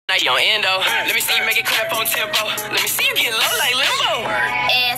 Now you on endo. Let me see you make it clap on tempo. Let me see you get low like limbo.